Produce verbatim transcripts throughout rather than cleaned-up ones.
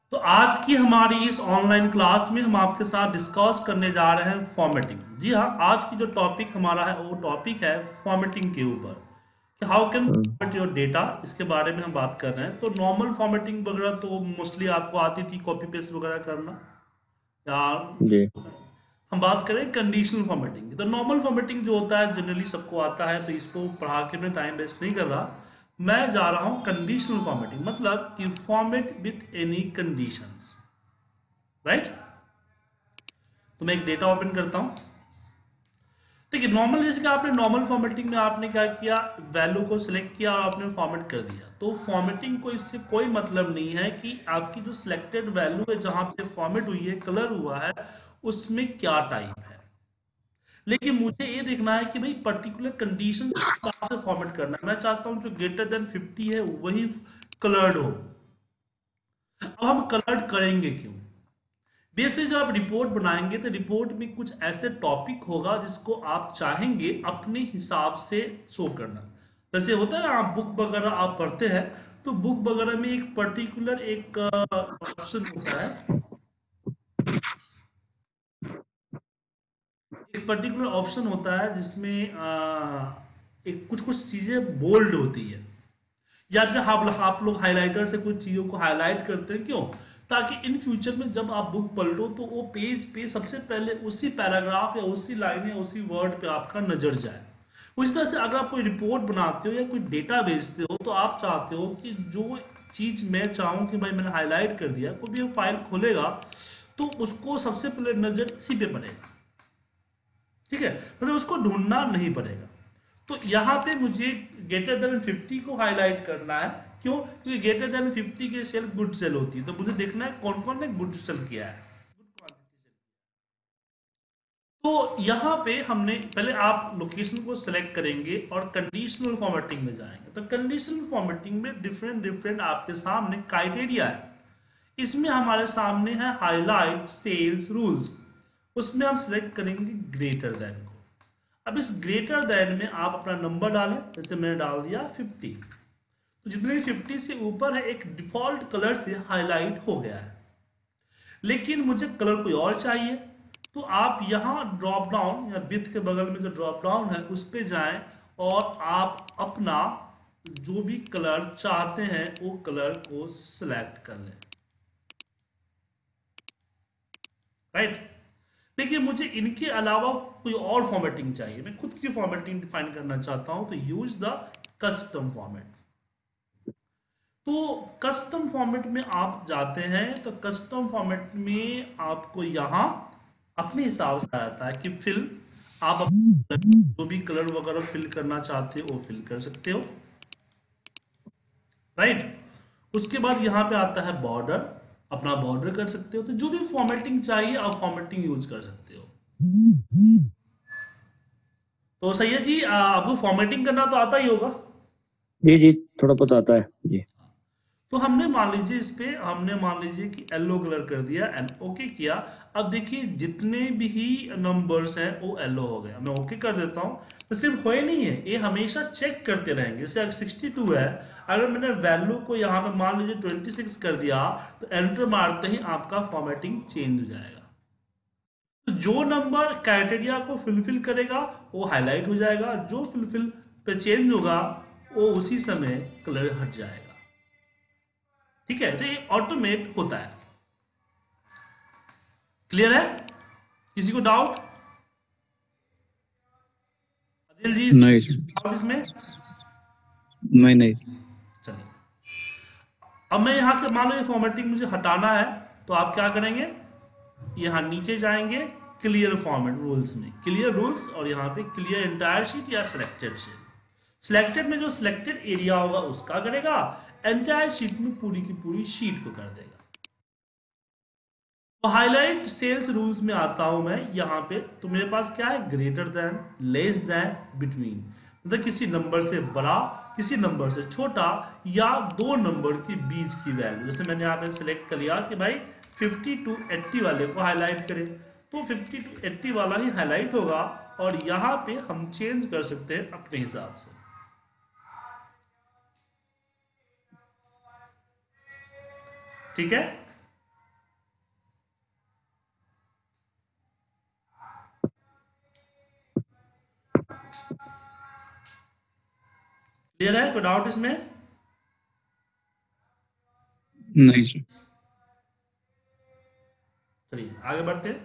तो आज की हमारी इस ऑनलाइन क्लास में हम आपके साथ डिस्कस करने जा रहे हैं फॉर्मेटिंग। जी हाँ, आज की जो टॉपिक हमारा है वो टॉपिक है फॉर्मेटिंग के ऊपर कि how can hmm, format your data. इसके बारे में हम बात कर रहे हैं। तो नॉर्मल फॉर्मेटिंग वगैरह तो मोस्टली आपको आती थी, कॉपी पेस्ट वगैरह करना। या जी। हम बात करें कंडीशनल फॉर्मेटिंग की, तो नॉर्मल फॉर्मेटिंग जो होता है जनरली सबको आता है, तो इसको पढ़ा के मैं टाइम वेस्ट नहीं कर रहा। मैं जा रहा हूँ कंडीशनल फॉर्मेटिंग, मतलब कि format with any conditions, right. तो मैं एक डेटा ओपन करता हूँ। देखिए, नॉर्मल जैसे कि आपने नॉर्मल फॉर्मेटिंग में आपने क्या किया, वैल्यू को सिलेक्ट किया और आपने फॉर्मेट कर दिया। तो फॉर्मेटिंग को इससे कोई मतलब नहीं है कि आपकी जो सिलेक्टेड वैल्यू है जहां पे फॉर्मेट हुई है, कलर हुआ है, उसमें क्या टाइप है। लेकिन मुझे ये देखना है कि भाई पर्टिकुलर कंडीशन के हिसाब से फॉर्मेट करना है। मैं चाहता हूं जो ग्रेटर देन फिफ्टी है वही कलर्ड हो। अब हम कलर्ड करेंगे क्यों? बेसिकली जब आप रिपोर्ट बनाएंगे तो रिपोर्ट में कुछ ऐसे टॉपिक होगा जिसको आप चाहेंगे अपने हिसाब से शो करना। जैसे होता है ना, आप बुक वगैरह आप पढ़ते हैं, तो बुक वगैरह में एक पर्टिकुलर एक ऑप्शन होता है, एक पर्टिकुलर ऑप्शन होता है जिसमें आ, एक कुछ कुछ चीजें बोल्ड होती है, या फिर आप आप लोग हाइलाइटर से कुछ चीज़ों को हाईलाइट करते हैं। क्यों? ताकि इन फ्यूचर में जब आप बुक पलटो तो वो पेज पे सबसे पहले उसी पैराग्राफ या उसी लाइन या उसी वर्ड पे आपका नजर जाए। उस तरह से अगर आप कोई रिपोर्ट बनाते हो या कोई डेटा भेजते हो, तो आप चाहते हो कि जो चीज़ मैं चाहूँ कि भाई मैंने हाईलाइट कर दिया, कोई भी फाइल खोलेगा तो उसको सबसे पहले नजर इसी पे पड़ेगा। ठीक है, मतलब उसको ढूंढना नहीं पड़ेगा। तो यहाँ पे मुझे ग्रेटर देन फिफ्टी को हाईलाइट करना है। क्यों? क्योंकि ग्रेटर देन फिफ्टी की सेल गुड सेल होती है, तो मुझे देखना है कौन कौन ने गुड सेल किया है, गुड क्वांटिटी सेल। तो यहाँ पे हमने पहले आप लोकेशन को सिलेक्ट करेंगे और कंडीशनल फॉर्मेटिंग में जाएंगे। तो कंडीशनल फॉर्मेटिंग में डिफरेंट डिफरेंट आपके सामने क्राइटेरिया है। इसमें हमारे सामने है हाईलाइट सेल्स रूल्स। उसमें हम सिलेक्ट करेंगे ग्रेटर देन को। अब इस ग्रेटर देन में आप अपना नंबर डालें, जैसे मैंने डाल दिया फिफ्टी। तो जितने भी फिफ्टी से ऊपर है एक डिफॉल्ट कलर से हाईलाइट हो गया है। लेकिन मुझे कलर कोई और चाहिए, तो आप यहाँ ड्रॉप डाउन या विथ के बगल में जो ड्रॉप डाउन है उस पर जाएं और आप अपना जो भी कलर चाहते हैं वो कलर को सिलेक्ट कर लें, राइट। देखिए, मुझे इनके अलावा कोई और फॉर्मेटिंग चाहिए, मैं खुद की फॉर्मेटिंग डिफाइन करना चाहता हूं, तो यूज द कस्टम फॉर्मेट। तो कस्टम फॉर्मेट में आप जाते हैं, तो कस्टम फॉर्मेट में आपको यहाँ अपने हिसाब से आता है कि फिल, आप अपने जो भी कलर वगैरह फिल करना चाहते हो वो फिल कर सकते हो, राइट। उसके बाद यहाँ पे आता है बॉर्डर, अपना बॉर्डर कर सकते हो। तो जो भी फॉर्मेटिंग चाहिए आप फॉर्मेटिंग यूज कर सकते हो। तो सैयद जी, आ, आपको फॉर्मेटिंग करना तो आता ही होगा। जी जी, थोड़ा बहुत आता है जी। तो हमने मान लीजिए इस पे हमने मान लीजिए कि येलो कलर कर दिया एंड ओके किया। अब देखिए जितने भी नंबर्स हैं वो येलो हो गया। मैं ओके कर देता हूँ। तो सिर्फ हो ही नहीं है, ये हमेशा चेक करते रहेंगे। जैसे अगर सिक्सटी टू है, अगर मैंने वैल्यू को यहाँ पे मान लीजिए ट्वेंटी सिक्स कर दिया, तो एंटर मारते ही आपका फॉर्मेटिंग चेंज हो जाएगा। तो जो नंबर क्राइटेरिया को फुलफिल करेगा वो हाईलाइट हो जाएगा, जो फुलफिल पे चेंज होगा वो उसी समय कलर हट जाएगा। ठीक है, तो ये ऑटोमेट होता है। क्लियर है? किसी को डाउट? अदिल जी, नहीं। डाउट इसमें? नहीं नहीं। चलिए, अब मैं यहां से मान लो ये फॉर्मेटिंग मुझे हटाना है, तो आप क्या करेंगे, यहाँ नीचे जाएंगे क्लियर फॉर्मेट रूल्स में, क्लियर रूल्स, और यहाँ पे क्लियर एंटायर शीट या सिलेक्टेड शीट। सिलेक्टेड में जो सिलेक्टेड एरिया होगा उसका करेगा, एंटायर शीट में पूरी की पूरी शीट को कर देगा। तो हाईलाइट सेल्स रूल्स में आता हूं मैं यहाँ पे। तो मेरे पास क्या है, greater than, less than, between, मतलब किसी नंबर से बड़ा, किसी नंबर से छोटा, या दो नंबर के बीच की वैल्यू। जैसे मैंने यहाँ पे सिलेक्ट कर लिया कि भाई फिफ्टी टू एट्टी वाले को हाईलाइट करें, तो फिफ्टी टू एट्टी वाला ही हाईलाइट होगा। और यहाँ पे हम चेंज कर सकते हैं अपने हिसाब से। ठीक है, क्लियर है, कोई डाउट इसमें? नहीं सर। चलिए आगे बढ़ते हैं।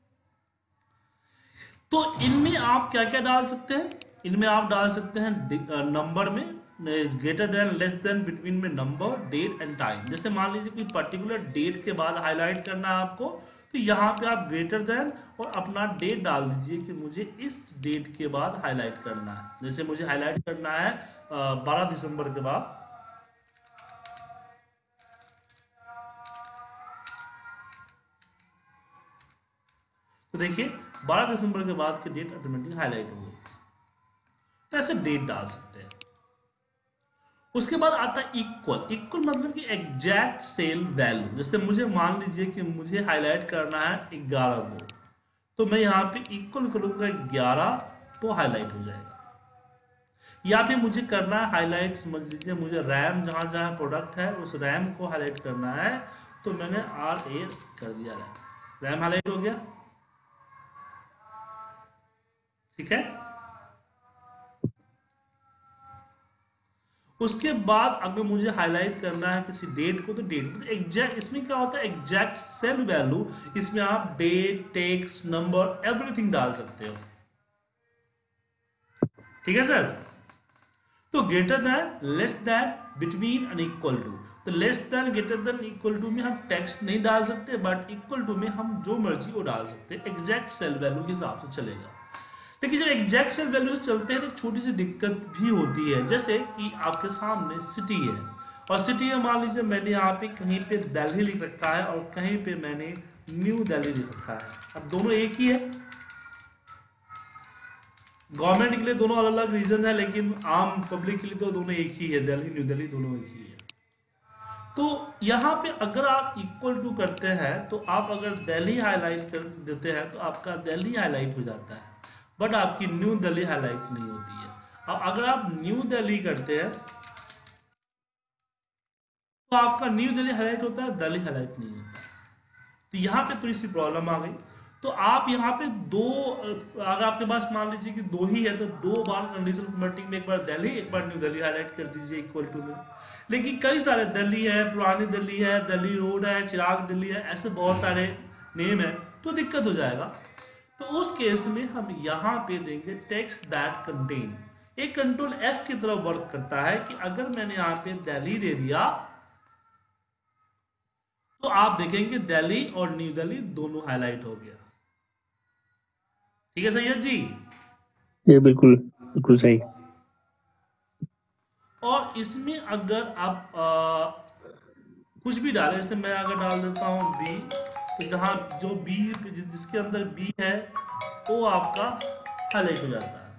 तो इनमें आप क्या क्या डाल सकते हैं? इनमें आप डाल सकते हैं नंबर में, greater than, less than, between में नंबर, डेट एंड टाइम। जैसे मान लीजिए कोई पर्टिकुलर डेट के बाद हाईलाइट करना है आपको, तो यहाँ पे आप ग्रेटर देन और अपना डेट डाल दीजिए कि मुझे इस डेट के बाद हाईलाइट करना है। जैसे मुझे हाईलाइट करना है बारह दिसंबर के बाद, तो देखिए बारह दिसंबर के बाद की डेट ऑटोमेटिक हाईलाइट हो गई। तो ऐसे डेट डाल सकते हैं। उसके बाद आता है इक्वल। इक्वल मतलब कि एग्जैक्ट सेल वैल्यू। जैसे मुझे मान लीजिए कि मुझे हाईलाइट करना है ग्यारह को, तो मैं यहाँ पे इक्वल करूँगा ग्यारह, तो हाईलाइट हो जाएगा। या फिर मुझे करना है हाईलाइट, समझ लीजिए मुझे रैम जहाँ जहाँ प्रोडक्ट है उस रैम को हाईलाइट करना है, तो मैंने आर ए कर दिया, रैम रैम हाईलाइट हो गया। ठीक है। उसके बाद अगर मुझे हाईलाइट करना है किसी डेट को, तो डेट मतलब एग्जैक्ट, इसमें क्या होता है एग्जैक्ट सेल वैल्यू। इसमें आप डेट, टेक्स्ट, नंबर, एवरीथिंग डाल सकते हो। ठीक है सर। तो greater than, less than, between and equal to. तो less than, greater than, equal to में हम टेक्स्ट नहीं डाल सकते, बट इक्वल टू में हम जो मर्जी वो डाल सकते हैं, एग्जैक्ट सेल वैल्यू के हिसाब से चलेगा। लेकिन जब एग्जैक्ट सेल वैल्यू चलते हैं तो एक छोटी सी दिक्कत भी होती है। जैसे कि आपके सामने सिटी है, और सिटी में मान लीजिए मैंने यहाँ पे कहीं पे दिल्ली लिख रखा है और कहीं पे मैंने न्यू दिल्ली लिख रखा है। अब दोनों एक ही है, गवर्नमेंट के लिए दोनों अलग अलग रीजन है, लेकिन आम पब्लिक के लिए तो दोनों एक ही है, दिल्ली न्यू दिल्ली दोनों एक ही है। तो यहाँ पे अगर आप इक्वल टू करते हैं, तो आप अगर दिल्ली हाईलाइट कर देते हैं तो आपका दिल्ली हाईलाइट हो जाता है, बट आपकी न्यू दिल्ली हाईलाइट नहीं होती है। अब अगर आप न्यू दिल्ली करते हैं तो आपका न्यू दिल्ली हाईलाइट होता है, दिल्ली हाईलाइट नहीं होता। तो यहाँ पे थोड़ी सी प्रॉब्लम आ गई। तो आप यहाँ पे दो, अगर आपके पास मान लीजिए कि दो ही है, तो दो बार कंडीशनल फॉर्मेटिंग में एक बार दिल्ली एक बार न्यू दिल्ली हाईलाइट कर दीजिए इक्वल टू में। लेकिन कई सारे दिल्ली है, पुरानी दिल्ली है, दिल्ली रोड है, चिराग दिल्ली है, ऐसे बहुत सारे नेम है, तो दिक्कत हो जाएगा। तो उस केस में हम यहाँ पे देंगे टेक्स्ट दैट कंटेन। एक कंट्रोल एफ की तरफ वर्क करता है कि अगर मैंने यहाँ पे दिल्ली दे दिया, तो आप देखेंगे दिल्ली और न्यू दिल्ली दोनों हाईलाइट हो गया। ठीक है सैयद जी। ये बिल्कुल बिल्कुल सही। और इसमें अगर आप आ, कुछ भी डालें, जैसे मैं अगर डाल देता हूँ बी, तो जहाँ जो बी जिसके अंदर बी है वो आपका हाईलाइट हो जाता है।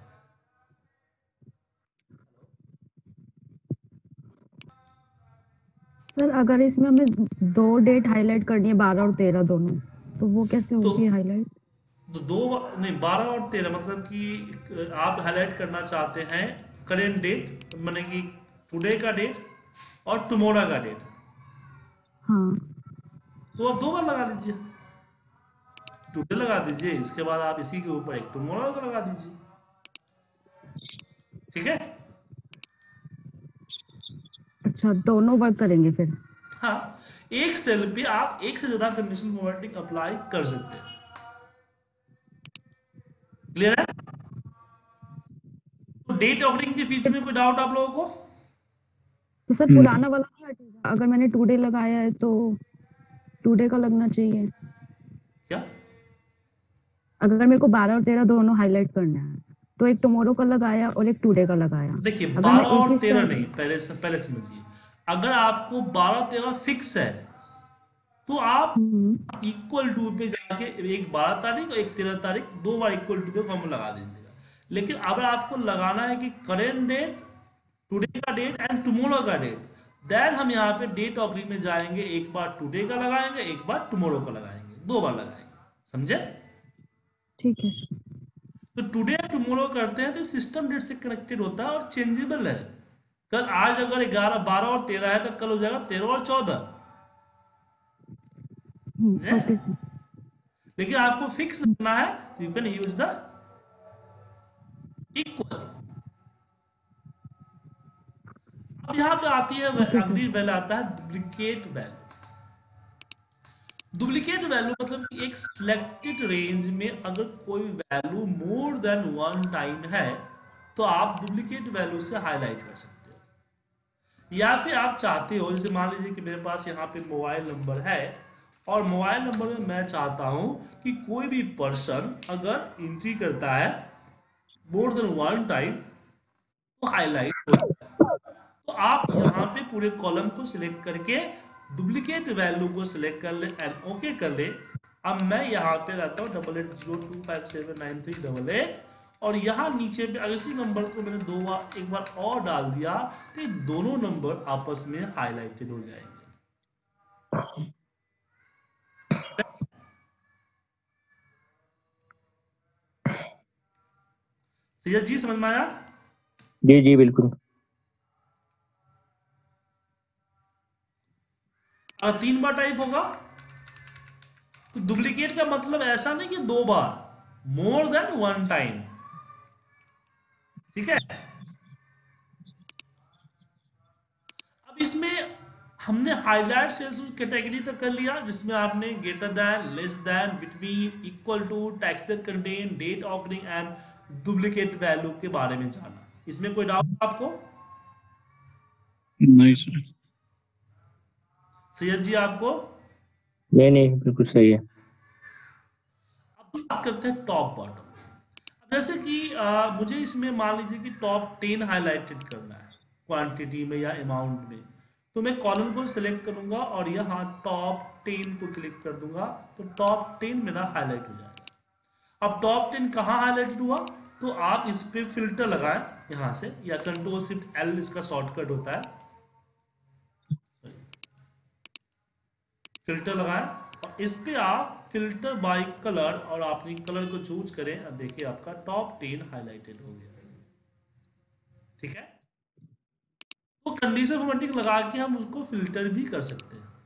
सर अगर इसमें हमें दो डेट हाईलाइट करनी है, बारह और तेरह दोनों, तो वो कैसे तो होगी हाईलाइट? तो दो नहीं, बारह और तेरह मतलब कि आप हाईलाइट करना चाहते हैं करेंट डेट, माने कि टुडे का डेट और टुमारो का डेट, हाँ। तो आप दो बार लगा लीजिए। टुडे लगा दीजिए, इसके बाद आप इसी के ऊपर एक टुमारो का लगा दीजिए। ठीक है। अच्छा, दोनों वर्क करेंगे फिर? हाँ, एक सेल पे आप एक से ज्यादा कंडीशन फॉर्मेटिंग अप्लाई कर सकते हैं। क्लियर है? तो डेट ऑफरिंग के फीचर में कोई डाउट आप लोगों को? तो सर पुराना वाला नहीं हटेगा? अगर मैंने टुडे लगाया है तो टुडे का लगना चाहिए। क्या? अगर मेरे को बारह और तेरह दोनों हाईलाइट करना है, तो एक टुमारो का लगाया और एक टुडे का लगाया। देखिए अगर मैं बारह एक और ही तेरह सेल, नहीं, पहले से पहले समझिए। अगर आपको बारह तेरह फिक्स है, तो आप हम्म, इक्वल टू पे जाके एक बारह तारीख और एक तेरह तारीख दो बार इक्वल टू पे फॉर्मूला लगा दीजिएगा। लेकिन अगर आपको लगाना है कि करेंट डेट, टुडे का डेट एंड टुमारो का डेट, देन हम यहाँ पे डेट ऑफ में जाएंगे, एक बार टुडे का लगाएंगे, एक बार टुमारो का लगाएंगे, दो बार लगाएंगे। समझे? ठीक है सर। तो टुडे टुमारो करते हैं तो सिस्टम डेट से कनेक्टेड होता है और चेंजेबल है। कल आज अगर ग्यारह बारह और तेरह है, तो कल हो जाएगा तेरह और चौदह। समझे? Okay sir. लेकिन आपको फिक्स रखना है, you can use the equal. अब यहाँ पे आती है ओके सर। अगली वैल्यू आता है डुप्लीकेट वैल्यू। डुप्लीकेट वैल्यू मतलब कि एक सिलेक्टेड रेंज में अगर कोई value more than one time है तो आप डुप्लीकेट वैल्यू से हाईलाइट कर सकते हो। या फिर आप चाहते हो, जैसे मान लीजिए कि मेरे पास यहाँ पे मोबाइल नंबर है और मोबाइल नंबर में मैं चाहता हूँ कि कोई भी पर्सन अगर एंट्री करता है मोर देन वन टाइम तो हाईलाइट हो जाए। तो आप यहाँ पे पूरे कॉलम को सिलेक्ट करके डुप्लीकेट वैल्यू को सिलेक्ट कर ले एंड ओके कर ले। अब मैं यहाँ पे रहता हूँ double eight zero two five seven nine three double eight, और यहाँ नीचे पे अगर इसी नंबर को मैंने दो बार एक बार और डाल दिया तो ये दोनों नंबर आपस में हाईलाइटेड हो जाएंगे। सैयद जी समझ में आया? जी जी बिल्कुल। अगर तीन बार टाइप होगा तो डुप्लीकेट का मतलब ऐसा नहीं कि दो बार, मोर देन वन टाइम। ठीक है। अब इसमें हमने हाईलाइट सेल्स कैटेगरी तक कर लिया, जिसमें आपने greater than, less than, between, equal to, text that contain, date occurring and duplicate value के बारे में जाना। इसमें कोई डाउट आपको? नहीं सर। सैयद जी आपको? नहीं नहीं बिल्कुल सही है। अब बात करते हैं टॉप बॉटम। अब जैसे कि आ, मुझे इसमें मान लीजिए कि टॉप टेन हाईलाइटेड करना है क्वांटिटी में या अमाउंट में, तो मैं कॉलम को सिलेक्ट करूंगा और यहाँ टॉप टेन को क्लिक कर दूंगा तो टॉप टेन मेरा हाईलाइट हो जाएगा। अब टॉप टेन कहाँ हाईलाइटेड हुआ, तो आप इस पे फिल्टर लगाएं यहाँ से, या कंट्रोल शिफ्ट एल इसका शॉर्टकट होता है, फिल्टर लगाएं और इस पे आप फिल्टर बाय कलर और अपनी कलर को चूज करें। अब देखिए आपका टॉप टेन हाईलाइटेड हो गया। ठीक है। तो कंडीशन फॉर्मेटिंग लगा के हम उसको फिल्टर भी कर सकते हैं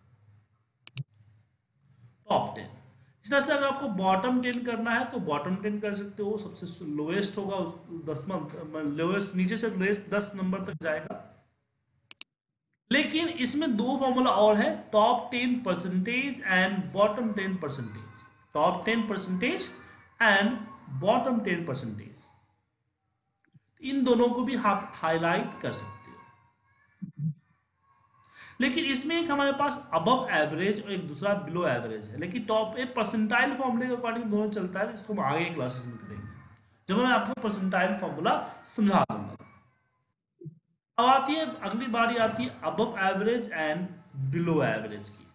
टॉप टेन। इस तरह से अगर आपको बॉटम टेन करना है तो बॉटम टेन कर सकते हो, सबसे लोएस्ट होगा उस दसवां, लोएस्ट नीचे से लोएस्ट दस नंबर तक जाएगा। लेकिन इसमें दो फॉर्मूला और है, top ten percentage and bottom ten percentage. Top ten percentage and bottom ten percentage, इन दोनों को भी आप हाईलाइट कर सकते हो। लेकिन इसमें एक हमारे पास अबव एवरेज और एक दूसरा बिलो एवरेज है, लेकिन टॉप एक परसेंटाइल फॉर्मूले के अकॉर्डिंग दोनों चलता है, इसको हम आगे क्लासेस में करेंगे जब मैं आपको परसेंटाइल फॉर्मूला समझा दूंगा। अब आती है अगली बारी आती है above average and below average की।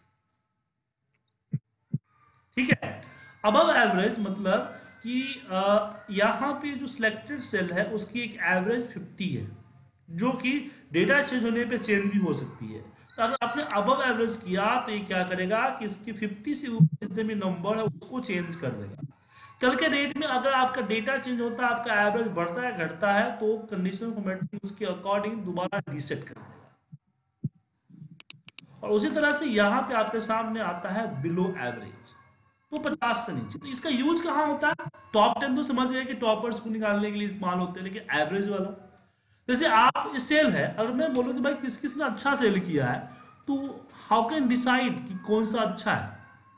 ठीक है। अबव एवरेज मतलब कि यहाँ पे जो सिलेक्टेड सेल है उसकी एक एवरेज फिफ्टी है, जो कि डेटा चेंज होने पे चेंज भी हो सकती है। तो अगर आपने अबव एवरेज किया तो ये क्या करेगा कि इसकी फिफ्टी से ऊपर जितने भी नंबर है उसको चेंज कर देगा। कल के डेट में अगर आपका डेटा चेंज होता है, आपका एवरेज बढ़ता है घटता है, तो कंडीशनल फॉर्मेटिंग उसके अकॉर्डिंग दोबारा रीसेट कर देगा। और उसी तरह से यहाँ पे आपके सामने आता है बिलो एवरेज, तो पचास से नीचे। तो इसका यूज कहाँ होता है? टॉप टेन तो समझ गए कि टॉपर्स को निकालने के लिए इस्तेमाल होते हैं, लेकिन एवरेज वाला, जैसे आप सेल है, अगर मैं बोलूँ कि भाई किस किस ने अच्छा सेल किया है, तो हाउ कैन डिसाइड कि कौन सा अच्छा है?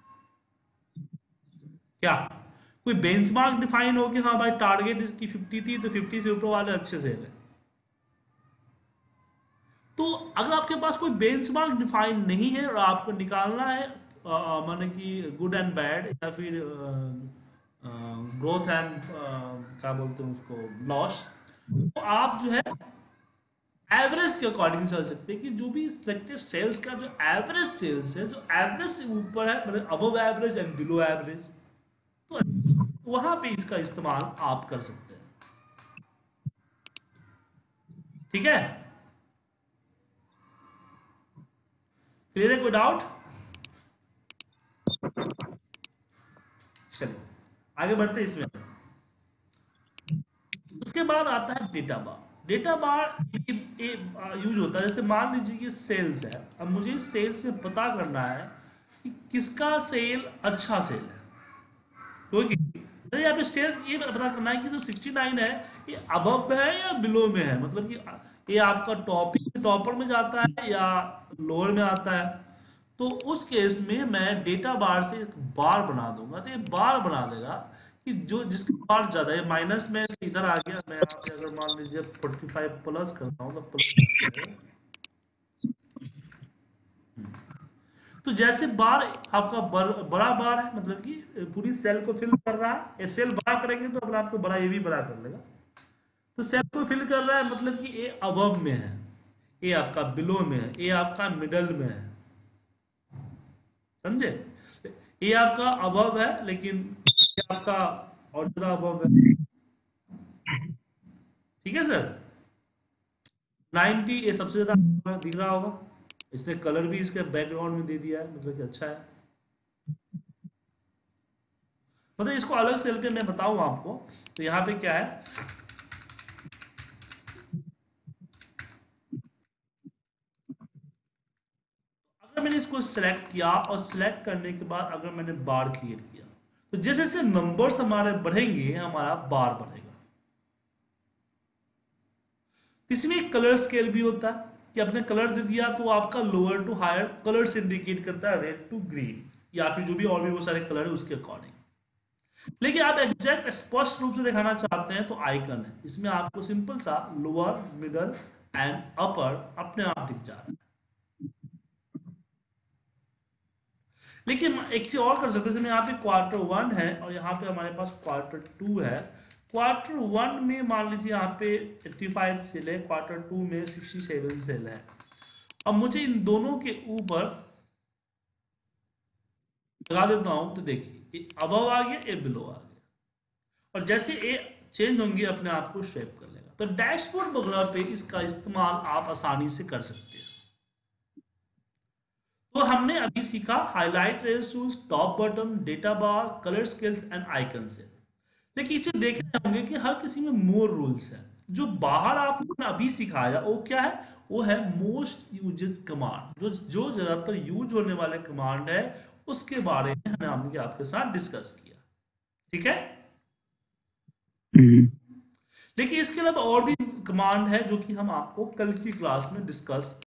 क्या कोई बेंचमार्क डिफाइन हो कि हाँ भाई टारगेट इसकी फिफ्टी थी तो फिफ्टी से ऊपर वाले अच्छे सेल है? तो अगर आपके पास कोई बेंचमार्क डिफाइन नहीं है और आपको निकालना है माने कि गुड एंड बैड या फिर ग्रोथ एंड क्या बोलते हैं उसको, लॉस, तो आप जो है एवरेज के अकॉर्डिंग चल सकते हैं कि जो भी सिलेक्टेड सेल्स का जो एवरेज सेल्स है, जो एवरेज से ऊपर है, मतलब above average and below average, तो वहां पे इसका इस्तेमाल आप कर सकते हैं। ठीक है। क्लियर है? कोई डाउट? चलिए आगे बढ़ते हैं। इसमें उसके बाद आता है data bar. Data bar use होता है, जैसे मान लीजिए कि सेल्स है, अब मुझे सेल्स में पता करना है कि किसका सेल अच्छा सेल है, क्योंकि तो यहाँ पे सेल्स ये पता करना है कि जो सिक्सटी नाइन है ये अबव में है या बिलो में है, मतलब कि ये आपका टॉपिक टॉपर में जाता है या लोअर में आता है। तो उस केस में मैं डेटा बार से एक बार बना दूंगा, तो ये बार बना देगा कि जो जिसका बार ज्यादा है, माइनस में से इधर आ गया, मैं यहाँ पे अगर मान लीजिए फोर्टी फाइव प्लस करता हूँ तो प्लस, तो जैसे बार आपका बर, बड़ा बार है मतलब कि पूरी सेल को फिल कर रहा है, ये सेल बड़ा करेंगे तो अपने आपको बड़ा ये भी बड़ा कर लेगा। तो सेल को फिल कर रहा है मतलब कि ये अबव में है, ये आपका बिलो में है, ये आपका मिडल में है, समझे। ये आपका अबव है लेकिन ये आपका और ज्यादा अबव है, ठीक है सर। नाइन्टी ये सबसे ज्यादा दिख रहा होगा, इसने कलर भी इसके बैकग्राउंड में दे दिया है, मतलब कि अच्छा है। मतलब इसको अलग सेल पे मैं बताऊं आपको, तो यहाँ पे क्या है, अगर मैंने इसको सिलेक्ट किया और सिलेक्ट करने के बाद अगर मैंने बार क्रिएट किया, तो जैसे जैसे नंबर्स हमारे बढ़ेंगे हमारा बार बढ़ेगा। इसमें एक कलर स्केल भी होता है कि आपने कलर दे दिया तो आपका लोअर टू हायर कलर से इंडिकेट करता है, रेड टू ग्रीन या फिर जो भी और भी बहुत सारे कलर है उसके अकॉर्डिंग। लेकिन आप एग्जैक्ट स्पष्ट रूप से दिखाना चाहते हैं तो आइकन है, इसमें आपको सिंपल सा लोअर मिडल एंड अपर अपने आप दिख जा रहा है। लेकिन एक चीज और कर सकते हैं, यहाँ पे क्वार्टर वन है और यहाँ पे हमारे पास क्वार्टर टू है। क्वार्टर वन में मान लीजिए यहाँ पे पचासी सेल है, क्वार्टर टू में सड़सठ सेल है। अब मुझे इन दोनों के ऊपर लगा देता हूं, तो देखिए ये अबव आ गया, ये बिलो आ गया, और जैसे ये चेंज होंगे अपने आप को शेप कर लेगा। तो डैशबोर्ड वगैरह पे इसका इस्तेमाल आप आसानी से कर सकते हैं। तो हमने अभी सीखा highlight ratios, top button, data bar, colour scales and icon से। लेकिन ये देखने होंगे कि हर किसी में मोर रूल्स है। जो बाहर आपने अभी सिखाया वो क्या है, वो है मोस्ट यूज्ड कमांड, जो जो ज्यादातर यूज होने वाले कमांड है उसके बारे में हमने हमने आपके साथ डिस्कस किया, ठीक है। हम्म, देखिए इसके अलावा और भी कमांड है जो कि हम आपको कल की क्लास में डिस्कस